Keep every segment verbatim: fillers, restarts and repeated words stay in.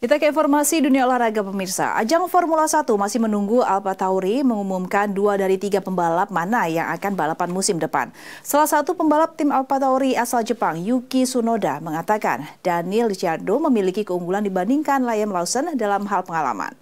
Kita ke informasi dunia olahraga pemirsa. Ajang Formula satu masih menunggu AlphaTauri mengumumkan dua dari tiga pembalap mana yang akan balapan musim depan. Salah satu pembalap tim AlphaTauri asal Jepang, Yuki Tsunoda, mengatakan Daniel Ricciardo memiliki keunggulan dibandingkan Liam Lawson dalam hal pengalaman.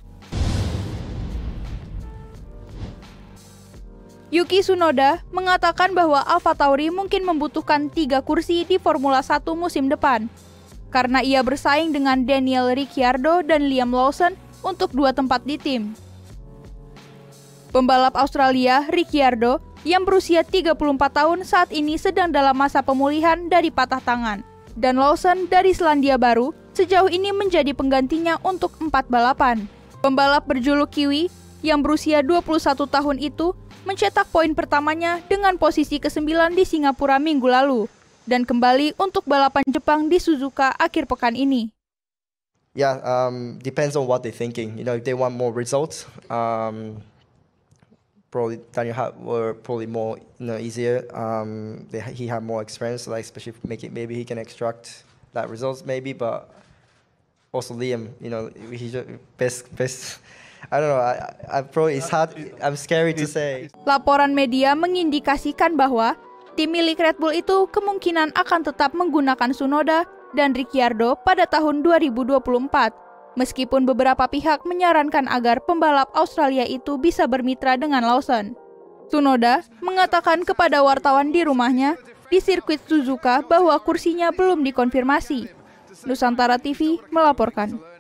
Yuki Tsunoda mengatakan bahwa AlphaTauri mungkin membutuhkan tiga kursi di Formula satu musim depan, karena ia bersaing dengan Daniel Ricciardo dan Liam Lawson untuk dua tempat di tim. Pembalap Australia, Ricciardo, yang berusia tiga puluh empat tahun saat ini sedang dalam masa pemulihan dari patah tangan, dan Lawson dari Selandia Baru sejauh ini menjadi penggantinya untuk empat balapan. Pembalap berjuluk Kiwi yang berusia dua puluh satu tahun itu mencetak poin pertamanya dengan posisi kesembilan di Singapura minggu lalu, dan kembali untuk balapan Jepang di Suzuka akhir pekan ini. Yeah, um, depends on what they're thinking. You know, if they want more results, um, probably Daniel had were probably more, you know, easier. Um, they, he had more experience, like especially make it, maybe he can extract that results, maybe. But also Liam, you know, he's best best. I don't know. I, I probably it's hard. I'm scary to say. Laporan media mengindikasikan bahwa tim milik Red Bull itu kemungkinan akan tetap menggunakan Tsunoda dan Ricciardo pada tahun dua ribu dua puluh empat, meskipun beberapa pihak menyarankan agar pembalap Australia itu bisa bermitra dengan Lawson. Tsunoda mengatakan kepada wartawan di rumahnya di sirkuit Suzuka bahwa kursinya belum dikonfirmasi. Nusantara T V melaporkan.